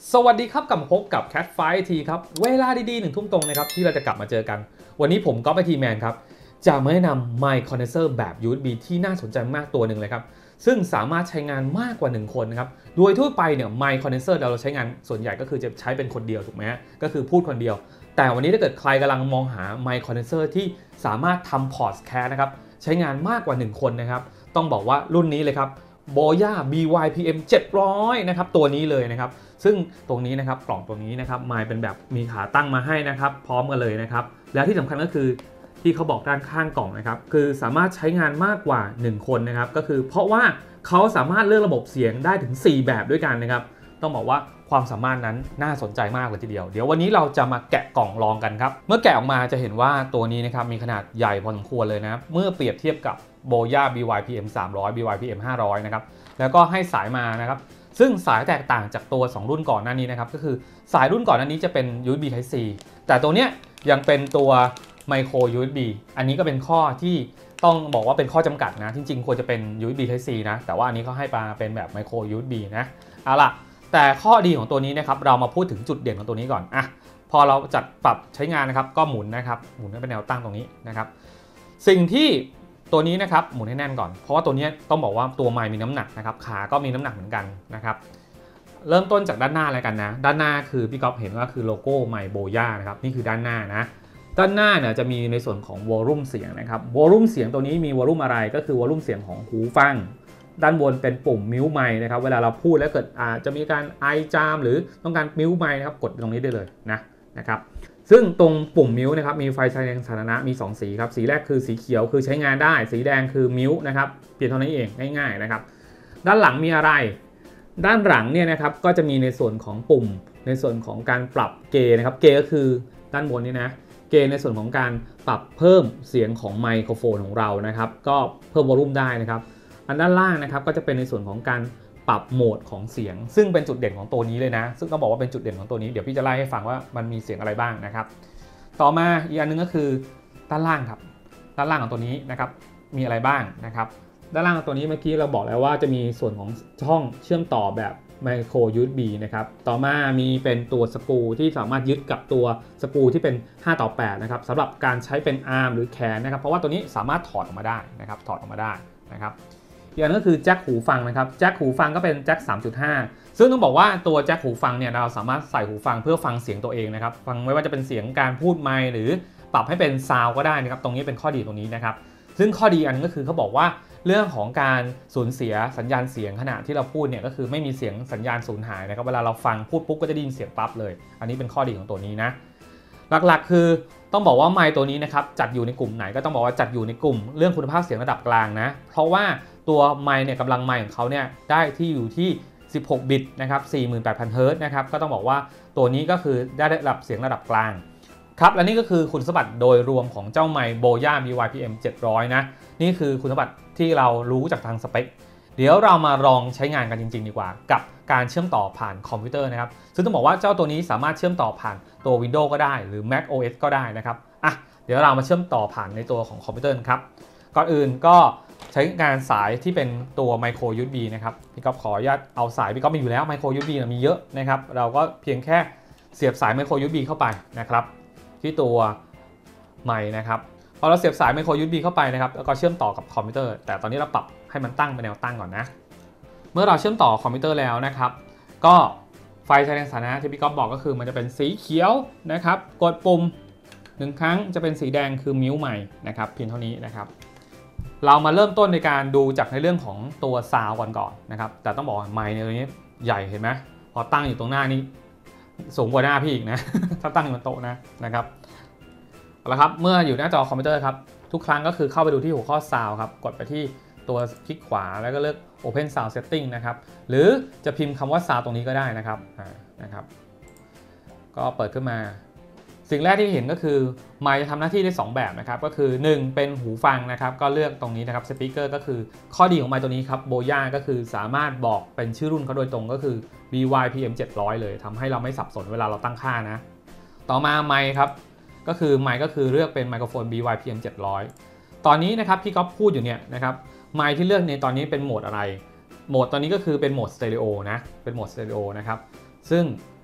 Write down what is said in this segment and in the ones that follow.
สวัสดีครับกลับมาพบกับ Cat Fight ทีครับเวลาดีๆ1 ทุ่มตรงนะครับที่เราจะกลับมาเจอกันวันนี้ผมก๊อฟไอทีแมนครับจะมาแนะนำ Mic Condenser แบบ USB ที่น่าสนใจมากตัวหนึ่งเลยครับซึ่งสามารถใช้งานมากกว่า1คนนะครับโดยทั่วไปเนี่ย Mic Condenser เราใช้งานส่วนใหญ่ก็คือจะใช้เป็นคนเดียวถูกไหมฮะก็คือพูดคนเดียวแต่วันนี้ถ้าเกิดใครกำลังมองหา Mic Condenser ที่สามารถทำ Podcast นะครับใช้งานมากกว่า1คนนะครับต้องบอกว่ารุ่นนี้เลยครับ Boya BYPM 700นะครับตัวนี้เลยนะครับซึ่งตรงนี้นะครับกล่องตัวนี้นะครับไมค์เป็นแบบมีขาตั้งมาให้นะครับพร้อมกันเลยนะครับแล้วที่สำคัญก็คือที่เขาบอกด้านข้างกล่องนะครับคือสามารถใช้งานมากกว่า1คนนะครับก็คือเพราะว่าเขาสามารถเลือกระบบเสียงได้ถึง4แบบด้วยกันนะครับต้องบอกว่าความสามารถนั้นน่าสนใจมากเลยทีเดียวเดี๋ยววันนี้เราจะมาแกะกล่องลองกันครับเมื่อแกะออกมาจะเห็นว่าตัวนี้นะครับมีขนาดใหญ่พอสมควรเลยนะเมื่อเปรียบเทียบกับ Boya BYPM 300 BYPM 500นะครับแล้วก็ให้สายมานะครับซึ่งสายแตกต่างจากตัว2รุ่นก่อนหน้านี้นะครับก็คือสายรุ่นก่อนหน้านี้จะเป็น USB Type C แต่ตัวเนี้ยยังเป็นตัว Micro USB อันนี้ก็เป็นข้อที่ต้องบอกว่าเป็นข้อจำกัดนะจริงๆควรจะเป็น USB Type C นะแต่ว่าอันนี้เขาให้มาเป็นแบบ Micro USB นะเอาล่ะแต่ข้อดีของตัวนี้นะครับเรามาพูดถึงจุดเด่นของตัวนี้ก่อนอ่ะพอเราจัดปรับใช้งานนะครับก็หมุนนะครับหมุนให้เป็นแนวตั้งตรงนี้นะครับสิ่งที่ตัวนี้นะครับหมุนให้แน่นก่อนเพราะว่าตัวนี้ต้องบอกว่าตัวไมค์มีน้ำหนักนะครับขาก็มีน้ำหนักเหมือนกันนะครับเริ่มต้นจากด้านหน้าเลยกันนะด้านหน้าคือพี่ก๊อฟเห็นว่าคือโลโก้ไมค์โบย่านะครับนี่คือด้านหน้านะด้านหน้าเนี่ยจะมีในส่วนของวอลลุ่มเสียงนะครับวอลลุ่มเสียงตัวนี้มีวอลลุ่มอะไรก็คือวอลลุ่มเสียงของหูฟังด้านบนเป็นปุ่มมิวไมค์นะครับเวลาเราพูดแล้วเกิดจะมีการไอจามหรือต้องการมิวไมค์นะครับกดตรงนี้ได้เลยนะครับซึ่งตรงปุ่มมิวนะครับมีไฟแสดงสถานะมี2สีครับสีแรกคือสีเขียวคือใช้งานได้สีแดงคือมิวนะครับเปลี่ยนเท่านั้นเองง่ายๆนะครับด้านหลังมีอะไรด้านหลังเนี่ยนะครับก็จะมีในส่วนของปุ่มในส่วนของการปรับเกณฑ์นะครับเกณฑ์ก็คือด้านบนนี้นะเกณฑ์ในส่วนของการปรับเพิ่มเสียงของไมโครโฟนของเรานะครับก็เพิ่มวอลลุ่มได้นะครับอันด้านล่างนะครับก็จะเป็นในส่วนของการปรับโหมดของเสียงซึ่งเป็นจุดเด่นของตัวนี้เลยนะซึ่งต้องบอกว่าเป็นจุดเด่นของตัวนี้เดี๋ยวพี่จะไล่ให้ฟังว่ามันมีเสียงอะไรบ้างนะครับต่อมาอีกอันนึงก็คือด้านล่างครับด้านล่างของตัวนี้นะครับมีอะไรบ้างนะครับด้านล่างของตัวนี้เมื่อกี้เราบอกแล้วว่าจะมีส่วนของช่องเชื่อมต่อแบบไมโคร USB นะครับต่อมามีเป็นตัวสกรูที่สามารถยึดกับตัวสกรูที่เป็น5:8นะครับสำหรับการใช้เป็นอาร์มหรือแขนนะครับเพราะว่าตัวนี้สามารถถอดออกมาได้นะครับถอดออกมาได้นะครับอีกอันก็คือแจ็คหูฟังนะครับแจ็คหูฟังก็เป็นแจ็ค 3.5 ซึ่งต้องบอกว่าตัวแจ็คหูฟังเนี่ยเราสามารถใส่หูฟังเพื่อฟังเสียงตัวเองนะครับฟังไม่ว่าจะเป็นเสียงการพูดไมค์หรือปรับให้เป็นซาวก็ได้นะครับตรงนี้เป็นข้อดีตรงนี้นะครับซึ่งข้อดีอันก็คือเขาบอกว่าเรื่องของการสูญเสียสัญญาณเสียงขณะที่เราพูดเนี่ยก็คือไม่มีเสียงสัญญาณสูญหายนะครับเวลาเราฟังพูดปุ๊บก็จะได้ยินเสียงปั๊บเลยอันนี้เป็นข้อดีของตัวนี้นะหลักๆคือต้องบอกว่าไมค์ตัวนี้นะครับจัดอยู่ในกลุ่มไหนก็ต้องบอกว่าจัดอยู่ในกลุ่มเรื่องคุณภาพเสียงระดับกลางนะเพราะว่าตัวไมค์เนี่ยกำลังไมค์ของเขาเนี่ยได้ที่อยู่ที่16 บิตนะครับ 48,000 เฮิรตซ์นะครับก็ต้องบอกว่าตัวนี้ก็คือได้ระดับเสียงระดับกลางครับและนี่ก็คือคุณสมบัติโดยรวมของเจ้าไมค์ Boya BYPM 700นะนี่คือคุณสมบัติที่เรารู้จากทางสเปคเดี๋ยวเรามาลองใช้งานกันจริงๆดีกว่ากับการเชื่อมต่อผ่านคอมพิวเตอร์นะครับซึ่งต้องบอกว่าเจ้าตัวนี้สามารถเชื่อมต่อผ่านตัว Windows ก็ได้หรือ Mac OS ก็ได้นะครับเดี๋ยวเรามาเชื่อมต่อผ่านในตัวของคอมพิวเตอร์ครับก่อนอื่นก็ใช้งานสายที่เป็นตัว Micro USB นะครับพี่ก๊อฟขออนุญาตเอาสายพี่ก๊อฟมีอยู่แล้ว Micro USB มีเยอะนะครับเราก็เพียงแค่เสียบสาย Micro USB เข้าไปนะครับที่ตัวไมค์นะครับพอเราเสียบสาย Micro USB เข้าไปนะครับแล้วก็เชื่อมต่อกับคอมพิวเตอร์แต่ตอนนี้เราปรับให้มันตั้งเป็นแนวตั้งก่อนนะเมื่อเราเชื่อมต่อคอมพิวเตอร์แล้วนะครับก็ไฟแสดงสถานะที่พี่ก๊อฟบอกก็คือมันจะเป็นสีเขียวนะครับกดปุ่ม1 ครั้งจะเป็นสีแดงคือมิวไมค์นะครับเพียงเท่านี้นะครับเรามาเริ่มต้นในการดูจากในเรื่องของตัวซาวด์ก่อนนะครับแต่ต้องบอกไมค์ในตัวนี้ใหญ่เห็นไหมพอตั้งอยู่ตรงหน้านี้สูงกว่าหน้าพี่อีกนะถ้าตั้งอยู่บนโต๊ะนะครับเอาละครับเมื่ออยู่หน้าจอคอมพิวเตอร์ครับทุกครั้งก็คือเข้าไปดูที่หัวข้อ Sound ครับกดไปที่ตัวคลิกขวาแล้วก็เลือก Open Sound Setting นะครับหรือจะพิมพ์คำว่า Sound ตรงนี้ก็ได้นะครับก็เปิดขึ้นมาสิ่งแรกที่เห็นก็คือไมค์จะทำหน้าที่ได้2แบบนะครับก็คือ1เป็นหูฟังนะครับก็เลือกตรงนี้นะครับสปีกเกอร์ก็คือข้อดีของไมค์ตัวนี้ครับโบย่าก็คือสามารถบอกเป็นชื่อรุ่นเขาโดยตรงก็คือ BYPM 700เลยทำให้เราไม่สับสนเวลาเราตั้งค่านะต่อมาไมค์ครับก็คือไมค์ก็คือเลือกเป็นไมโครโฟน BYPM 700ตอนนี้นะครับพี่ก๊อฟพูดอยู่เนี่ยนะครับไมค์ที่เลือกในตอนนี้เป็นโหมดอะไรโหมดตอนนี้ก็คือเป็นโหมดสเตอริโอนะเป็นโหมดสเตอริโอนะครับซึ่ง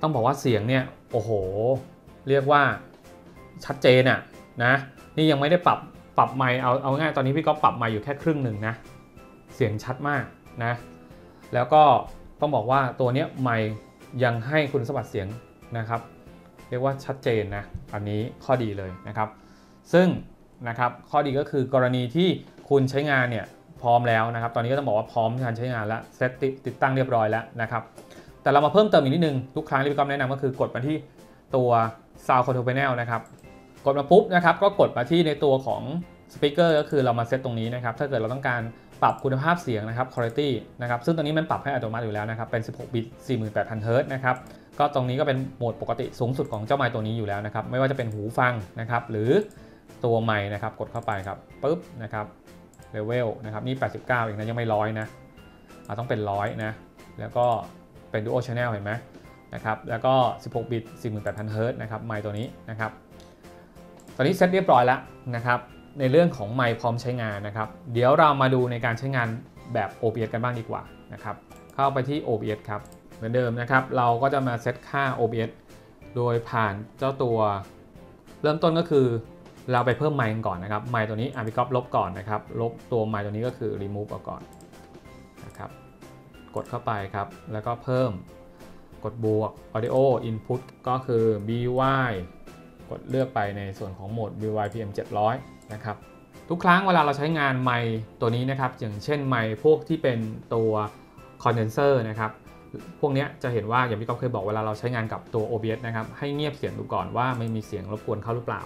ต้องบอกว่าเสียงเนี่ยโอ้โหเรียกว่าชัดเจนอะนะนี่ยังไม่ได้ปรับไมค์เอาง่ายตอนนี้พี่ก็ปรับไมค์อยู่แค่ครึ่งหนึ่งนะเสียงชัดมากนะแล้วก็ต้องบอกว่าตัวนี้ไมค์ยังให้คุณสมบัติเสียงนะครับเรียกว่าชัดเจนนะอันนี้ข้อดีเลยนะครับซึ่งนะครับข้อดีก็คือกรณีที่คุณใช้งานเนี่ยพร้อมแล้วนะครับตอนนี้ก็ต้องบอกว่าพร้อมการใช้งานแล้วเซตติดตั้งเรียบร้อยแล้วนะครับแต่เรามาเพิ่มเติมอีกนิดนึงทุกครั้งที่พี่ก๊อฟแนะนำก็คือกดมาที่ตัว Sound Control Panel นะครับกดมาปุ๊บนะครับก็กดมาที่ในตัวของสปีกเกอร์ก็คือเรามาเซตตรงนี้นะครับถ้าเกิดเราต้องการปรับคุณภาพเสียงนะครับ Quality นะครับซึ่งตอนนี้มันปรับให้อัตโนมัติอยู่แล้วนะครับเป็น16 บิต 48,000 เฮิร์ตซ์นะครับก็ตรงนี้ก็เป็นโหมดปกติสูงสุดของเจ้าไมค์ตัวนี้อยู่แล้วนะครับไม่ว่าจะเป็นหูฟังนะครับหรือตัวไมค์นะครับกดเข้าไปครับปุ๊บนะครับเลเวลนะครับนี่89เองนะยังไม่100นะต้องเป็น100นะแล้วก็เป็น Dual Channel เห็นไหมนะครับแล้วก็16 บิต 48,000 เฮิร์ตซ์นะครับไมค์ตัวนี้นะครับตอนนี้เซตเรียบร้อยแล้วนะครับในเรื่องของไมค์พร้อมใช้งานนะครับเดี๋ยวเรามาดูในการใช้งานแบบ OBS กันบ้างดีกว่านะครับเข้าไปที่ OBS ครับเหมือนเดิมนะครับเราก็จะมาเซตค่า OBS โดยผ่านเจ้าตัวเริ่มต้นก็คือเราไปเพิ่มไมค์ก่อนนะครับไมค์ตัวนี้พี่ก๊อฟลบก่อนนะครับลบตัวไมค์ตัวนี้ก็คือ remove ออกก่อนนะครับกดเข้าไปครับแล้วก็เพิ่มกดบวก audio input ก็คือ by กดเลือกไปในส่วนของโหมด by PM 700นะครับทุกครั้งเวลาเราใช้งานไมค์ตัวนี้นะครับอย่างเช่นไมค์พวกที่เป็นตัวคอนเดนเซอร์นะครับพวกนี้จะเห็นว่าอย่างที่ก๊อฟเคยบอกเวลาเราใช้งานกับตัว OBS นะครับให้เงียบเสียงดูก่อนว่าไม่มีเสียงรบกวนเข้าหรือเปล่า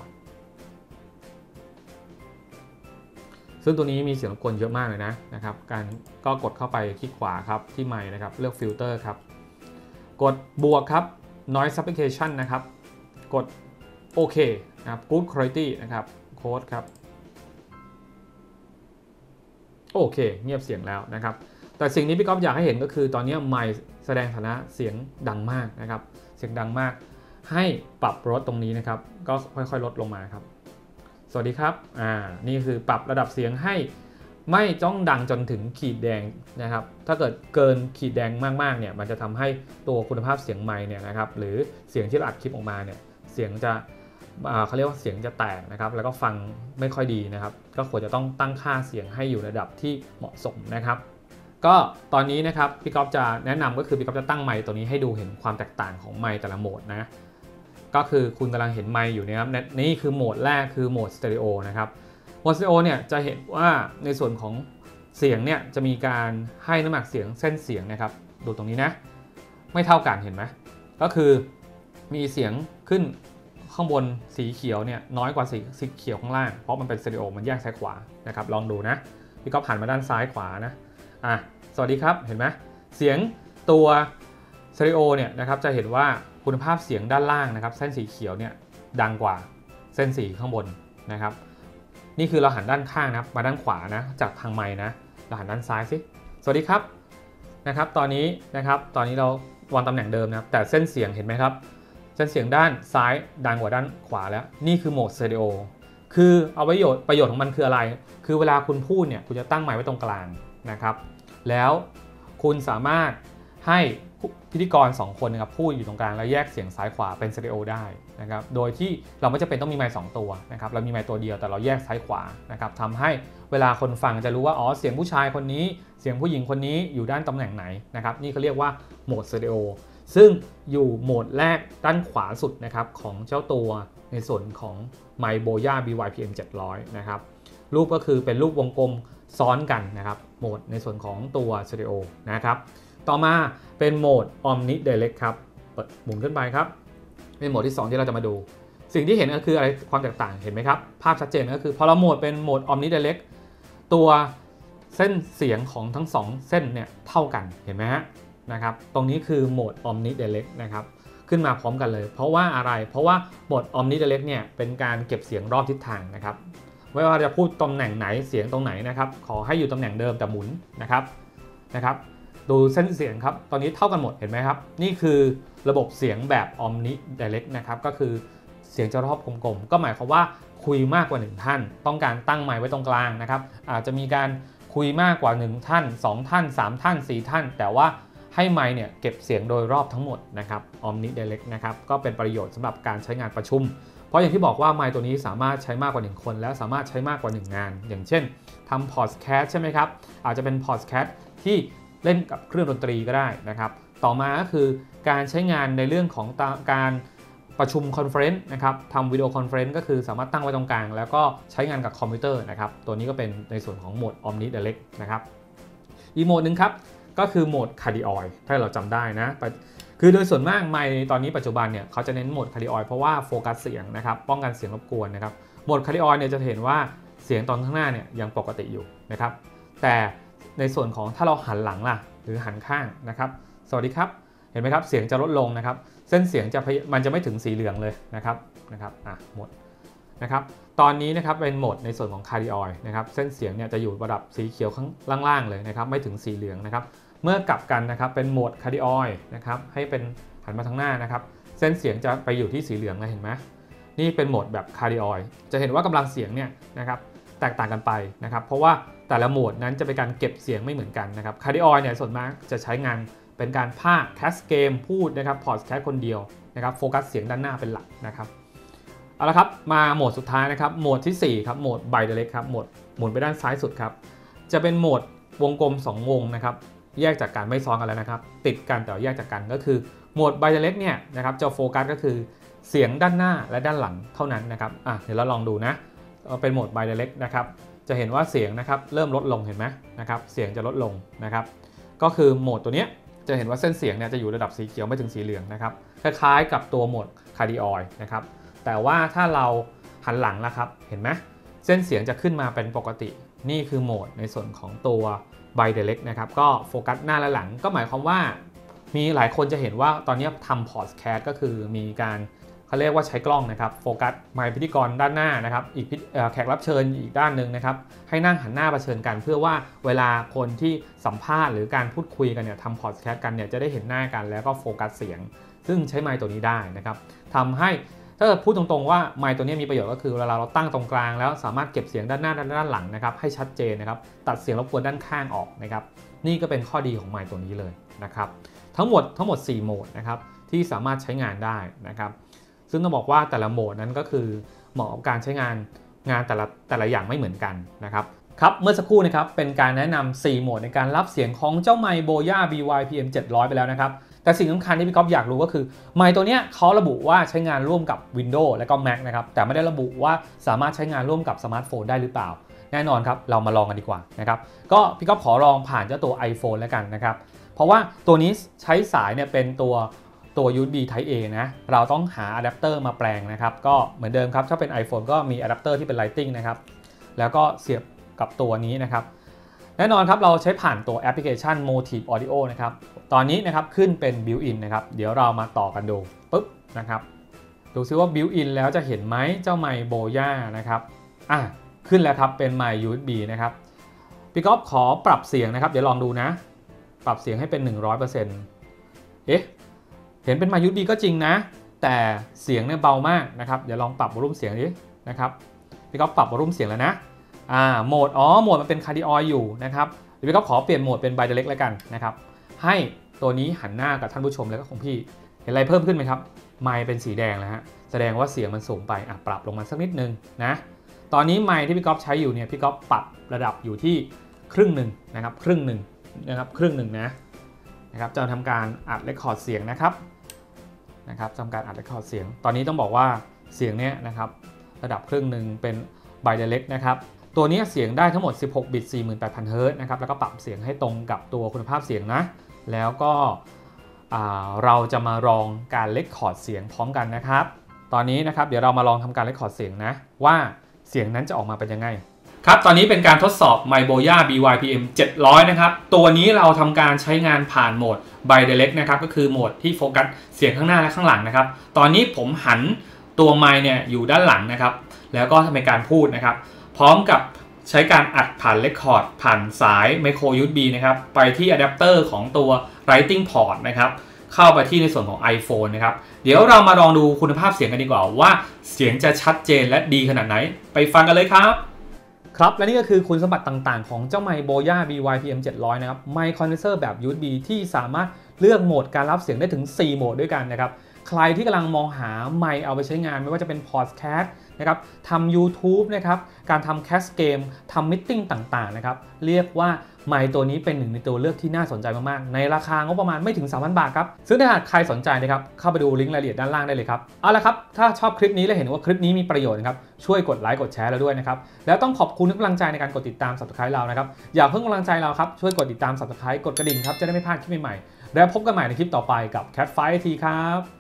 ซึ่งตัวนี้มีเสียงรบกวนเยอะมากเลยนะครับการก็กดเข้าไปคลิกขวาครับที่ไมค์นะครับเลือกฟิลเตอร์ครับกดบวกครับ Noise Suppression นะครับกดโอเคนะครับ Good Quality นะครับโค้ดครับโอเคเงียบเสียงแล้วนะครับแต่สิ่งนี้พี่ก๊อฟอยากให้เห็นก็คือตอนนี้ไมค์แสดงฐานะเสียงดังมากนะครับเสียงดังมากให้ปรับลดตรงนี้นะครับก็ค่อยๆลดลงมาครับสวัสดีครับนี่คือปรับระดับเสียงให้ไม่จ้องดังจนถึงขีดแดงนะครับถ้าเกิดเกินขีดแดงมากๆเนี่ยมันจะทำให้ตัวคุณภาพเสียงไมค์เนี่ยนะครับหรือเสียงที่เราอัดคลิปออกมาเนี่ยเสียงจะเขาเรียกว่าเสียงจะแตกนะครับแล้วก็ฟังไม่ค่อยดีนะครับก็ควรจะต้องตั้งค่าเสียงให้อยู่ในระดับที่เหมาะสมนะครับก็ตอนนี้นะครับพี่ก๊อฟจะแนะนำก็คือพี่ก๊อฟจะตั้งไมค์ตัวนี้ให้ดูเห็นความแตกต่างของไมค์แต่ละโหมดนะก็คือคุณกำลังเห็นไมค์อยู่นะครับนี่คือโหมดแรกคือโหมดสเตอริโอนะครับโหมดสเตอริโอเนี่ยจะเห็นว่าในส่วนของเสียงเนี่ยจะมีการให้น้ำหนักเสียงเส้นเสียงนะครับดูตรงนี้นะไม่เท่ากันเห็นไหมก็คือมีเสียงขึ้นข้างบนสีเขียวเนี่ยน้อยกว่าสีเขียวข้างล่างเพราะมันเป็นสเตอริโอมันแยกซ้ายขวานะครับลองดูนะพี่ก็ผ่านมาด้านซ้ายขวานะสวัสดีครับเห็นไหมเสียงตัวสเตอริโอเนี่ยนะครับจะเห็นว่าคุณภาพเสียงด้านล่างนะครับเส้นสีเขียวเนี่ยดังกว่าเส้นสีข้างบนนะครับนี่คือเราหันด้านข้างนะครับมาด้านขวานะจากทางไมค์นะเราหันด้านซ้ายสิสวัสดีครับนะครับตอนนี้เราวางตำแหน่งเดิมนะครับแต่เส้นเสียงเห็นไหมครับเส้นเสียงด้านซ้ายดังกว่าด้านขวาแล้วนี่คือโหมดสเตอริโอคือเอาประโยชน์ของมันคืออะไรคือเวลาคุณพูดเนี่ยคุณจะตั้งไมค์ไว้ตรงกลางนะครับแล้วคุณสามารถให้พิธีกร2คนนะครับพูดอยู่ตรงกลางแล้วแยกเสียงซ้ายขวาเป็นสเตอริโอได้นะครับโดยที่เราไม่จำเป็นต้องมีไมค์2ตัวนะครับเรามีไมค์ตัวเดียวแต่เราแยกซ้ายขวานะครับทำให้เวลาคนฟังจะรู้ว่าอ๋อเสียงผู้ชายคนนี้เสียงผู้หญิงคนนี้อยู่ด้านตำแหน่งไหนนะครับนี่เขาเรียกว่าโหมดสเตอริโอซึ่งอยู่โหมดแรกด้านขวาสุดนะครับของเจ้าตัวในส่วนของไมค์โบย่า BYPM 700นะครับรูปก็คือเป็นรูปวงกลมซ้อนกันนะครับโหมดในส่วนของตัวสเตอริโอนะครับต่อมาเป็นโหมด Omnidirect ครับเปิดหมุนขึ้นไปครับเป็นโหมดที่2ที่เราจะมาดูสิ่งที่เห็นก็คืออะไรความแตกต่างเห็นไหมครับภาพชัดเจนก็คือพอเราโหมดเป็นโหมด Omnidirect ตัวเส้นเสียงของทั้ง2เส้นเนี่ยเท่ากันเห็นไหมฮะนะครับตรงนี้คือโหมด Omnidirect นะครับขึ้นมาพร้อมกันเลยเพราะว่าอะไรเพราะว่าโหมด Omnidirect เนี่ยเป็นการเก็บเสียงรอบทิศทางนะครับไม่ว่าจะพูดตำแหน่งไหนเสียงตรงไหนนะครับขอให้อยู่ตำแหน่งเดิมแต่หมุนนะครับดูเส้นเสียงครับตอนนี้เท่ากันหมดเห็นไหมครับนี่คือระบบเสียงแบบ Omnidirect นะครับก็คือเสียงจะรอบกลมๆก็หมายความว่าคุยมากกว่า1ท่านต้องการตั้งไมค์ไว้ตรงกลางนะครับอาจจะมีการคุยมากกว่า1ท่าน2ท่าน3ท่าน4ท่านแต่ว่าให้ไมค์เนี่ยเก็บเสียงโดยรอบทั้งหมดนะครับ Omnidirect นะครับก็เป็นประโยชน์สำหรับการใช้งานประชุมเพราะอย่างที่บอกว่าไมค์ตัวนี้สามารถใช้มากกว่า1คนและสามารถใช้มากกว่า1งานอย่างเช่นทำพอดแคสต์ใช่ไหมครับอาจจะเป็นพอดแคสต์ที่เล่นกับเครื่องดนตรีก็ได้นะครับต่อมาก็คือการใช้งานในเรื่องของการประชุมคอนเฟอเรนซ์นะครับทำวิดีโอคอนเฟอเรนซ์ก็คือสามารถตั้งไว้ตรงกลางแล้วก็ใช้งานกับคอมพิวเตอร์นะครับตัวนี้ก็เป็นในส่วนของโหมด Omnidirect นะครับอีกโหมดหนึ่งครับก็คือโหมด Cardioid ถ้าเราจำได้นะคือโดยส่วนมากไมค์ตอนนี้ปัจจุบันเนี่ยเขาจะเน้นโหมด Cardioid เพราะว่าโฟกัสเสียงนะครับป้องกันเสียงรบกวนนะครับโหมด Cardioid เนี่ยจะเห็นว่าเสียงตอนข้างหน้าเนี่ยยังปกติอยู่นะครับแต่ในส่วนของถ้าเราหันหลังล่ะหรือหันข้างนะครับสวัสดีครับเห็นไหมครับเสียงจะลดลงนะครับเส้นเสียงมันจะไม่ถึงสีเหลืองเลยนะครับหมดนะครับตอนนี้นะครับเป็นโหมดในส่วนของ Cardioid นะครับเส้นเสียงเนี่ยจะอยู่ระดับสีเขียวข้างล่างเลยนะครับไม่ถึงสีเหลืองนะครับเมื่อกลับกันนะครับเป็นโหมด Cardioid นะครับให้เป็นหันมาทางหน้านะครับเส้นเสียงจะไปอยู่ที่สีเหลืองนะเห็นไหมนี่เป็นโหมดแบบ Cardioid จะเห็นว่ากำลังเสียงเนี่ยนะครับแตกต่างกันไปนะครับเพราะว่าแต่ละโหมดนั้นจะเป็นการเก็บเสียงไม่เหมือนกันนะครับ Cardioid เนี่ยส่วนมากจะใช้งานเป็นการพากย์แคสเกมพูดนะครับพอดแคสคนเดียวนะครับโฟกัสเสียงด้านหน้าเป็นหลักนะครับเอาละครับมาโหมดสุดท้ายนะครับโหมดที่4ครับโหมด Bidirect ครับโหมดหมุนไปด้านซ้ายสุดครับจะเป็นโหมดวงกลม2วงนะครับแยกจากกันไม่ซ้อนกันแล้วนะครับติดกันแต่แยกจากกันก็คือโหมด Bidirect เนี่ยนะครับจะโฟกัสก็คือเสียงด้านหน้าและด้านหลังเท่านั้นนะครับเดี๋ยวเราลองดูนะเป็นโหมด Bidirect นะครับจะเห็นว่าเสียงนะครับเริ่มลดลงเห็นไหมนะครับเสียงจะลดลงนะครับก็คือโหมดตัวนี้จะเห็นว่าเส้นเสียงเนี่ยจะอยู่ระดับสีเขียวไม่ถึงสีเหลืองนะครับคล้ายๆกับตัวโหมด Cardioid นะครับแต่ว่าถ้าเราหันหลังแล้วครับเห็นไหมเส้นเสียงจะขึ้นมาเป็นปกตินี่คือโหมดในส่วนของตัว Bidirect นะครับก็โฟกัสหน้าและหลังก็หมายความว่ามีหลายคนจะเห็นว่าตอนนี้ทำพอดแคสต์ก็คือมีการเขาเรียกว่าใช้กล้องนะครับโฟกัสไมค์พิธีกรด้านหน้านะครับอีกแขกรับเชิญอีกด้านหนึ่งนะครับให้นั่งหันหน้าเผชิญกันเพื่อว่าเวลาคนที่สัมภาษณ์หรือการพูดคุยกันเนี่ยทำพอดแคสต์กันเนี่ยจะได้เห็นหน้ากันแล้วก็โฟกัสเสียงซึ่งใช้ไมค์ตัวนี้ได้นะครับทำให้ถ้าพูดตรงๆว่าไมค์ตัวนี้มีประโยชน์ก็คือเวลาเราตั้งตรงกลางแล้วสามารถเก็บเสียงด้านหน้าด้านหลังนะครับให้ชัดเจนนะครับตัดเสียงรบกวนด้านข้างออกนะครับนี่ก็เป็นข้อดีของไมค์ตัวนี้เลยนะครับทั้งหมด4โหมดนะครับที่สามารถใช้งานได้นะครับซึ่งต้องบอกว่าแต่ละโหมดนั้นก็คือเหมาะกับการใช้งานแต่ละอย่างไม่เหมือนกันนะครับครับเมื่อสักครู่นะครับเป็นการแนะนำ4โหมดในการรับเสียงของเจ้าไมค์ Boya BYPM 700ไปแล้วนะครับแต่สิ่งสำคัญที่พี่ก๊อฟอยากรู้ก็คือไมค์ตัวนี้เขาระบุว่าใช้งานร่วมกับ Windows และก็ Mac นะครับแต่ไม่ได้ระบุว่าสามารถใช้งานร่วมกับสมาร์ทโฟนได้หรือเปล่าแน่นอนครับเรามาลองกันดีกว่านะครับก็พี่ก๊อฟขอลองผ่านเจ้าตัว iPhone แล้วกันนะครับเพราะว่าตัวนี้ใช้สายเนี่ยเป็นตัว USB Type A นะเราต้องหาอะแดปเตอร์มาแปลงนะครับก็เหมือนเดิมครับถ้าเป็น iPhone ก็มีอะแดปเตอร์ที่เป็น Lightning นะครับแล้วก็เสียบกับตัวนี้นะครับแน่นอนครับเราใช้ผ่านตัวแอปพลิเคชัน Motive Audio นะครับตอนนี้นะครับขึ้นเป็น Built-in นะครับเดี๋ยวเรามาต่อกันดูปุ๊บนะครับดูซิว่า Built-in แล้วจะเห็นไหมเจ้าไมค์ Boya นะครับขึ้นแล้วครับเป็นไมค์ USB นะครับพี่ก๊อฟขอปรับเสียงนะครับเดี๋ยวลองดูนะปรับเสียงให้เป็น 100%เห็นเป็นไมค์ USB ก็จริงนะแต่เสียงเนี่ยเบามากนะครับเดี๋ยวลองปรับวอลลุ่มเสียงดินะครับพี่ก๊อฟปรับวอลลุ่มเสียงแล้วนะโหมดมันเป็น Cardioid อยู่นะครับเดี๋ยวพี่ก๊อฟขอเปลี่ยนโหมดเป็น Bidirect แล้วกันนะครับให้ตัวนี้หันหน้ากับท่านผู้ชมแล้วก็ของพี่เห็นอะไรเพิ่มขึ้นไหมครับไมค์เป็นสีแดงแล้วฮะแสดงว่าเสียงมันสูงไปปรับลงมาสักนิดนึงนะตอนนี้ไมค์ที่พี่ก๊อฟใช้อยู่เนี่ยพี่ก๊อฟปรับระดับอยู่ที่ครึ่งหนึ่งนะครับครึ่งหนึ่งนะครับจะทำการอัดเรคคอร์ดเสียงนะครับทำการอัดเรคคอร์ดเสียงตอนนี้ต้องบอกว่าเสียงเนี้ยนะครับระดับครึ่งหนึ่งเป็น Bidirect นะครับตัวนี้เสียงได้ทั้งหมด16บิต 48,000 เฮิร์ตซ์นะครับแล้วก็ปรับเสียงให้ตรงกับตัวคุณภาพเสียงนะแล้วก็เราจะมาลองการเรคคอร์ดเสียงพร้อมกันนะครับตอนนี้นะครับเดี๋ยวเรามาลองทำการเรคคอร์ดเสียงนะว่าเสียงนั้นจะออกมาเป็นยังไงครับตอนนี้เป็นการทดสอบ ไมค์ Boya BYPM 700นะครับตัวนี้เราทำการใช้งานผ่านโหมด Bidirect นะครับก็คือโหมดที่โฟกัสเสียงข้างหน้าและข้างหลังนะครับตอนนี้ผมหันตัวไมค์เนี่ยอยู่ด้านหลังนะครับแล้วก็ทำการพูดนะครับพร้อมกับใช้การอัดผ่านเรคคอร์ดผ่านสาย Micro USB นะครับไปที่อะแดปเตอร์ของตัว Lightning Port นะครับเข้าไปที่ในส่วนของ iPhone นะครับเดี๋ยวเรามาลองดูคุณภาพเสียงกันดีกว่าว่าเสียงจะชัดเจนและดีขนาดไหนไปฟังกันเลยครับครับและนี่ก็คือคุณสมบัติต่างๆของเจ้าไมค์ Boya BYPM 700นะครับไมค์คอนเดนเซอร์แบบ USB ที่สามารถเลือกโหมดการรับเสียงได้ถึง4โหมดด้วยกันนะครับใครที่กำลังมองหาไมค์เอาไปใช้งานไม่ว่าจะเป็นพอดแคสต์นะครับทำ YouTube นะครับการทำแคสเกมทำมิทติ้งต่างๆนะครับเรียกว่าไมค์ตัวนี้เป็นหนึ่งในตัวเลือกที่น่าสนใจมากๆในราคางบประมาณไม่ถึง 3,000 บาทครับซึ่งถ้าหากใครสนใจนะครับเข้าไปดูลิงก์รายละเอียดด้านล่างได้เลยครับเอาละครับถ้าชอบคลิปนี้และเห็นว่าคลิปนี้มีประโยชน์นะครับช่วยกดไลค์กดแชร์เราด้วยนะครับแล้วต้องขอบคุณทุกกำลังใจในการกดติดตาม Subscribe เรานะครับอย่าเพิ่งกำลังใจเราครับช่วยกดติดตาม Subscribe กดกระดิ่งครับจะได้ไม่พลาดคลิปใหม่ๆแล้วพบกันใหม่ในคลิปต่อไปกับ Cat Fight IT ครับ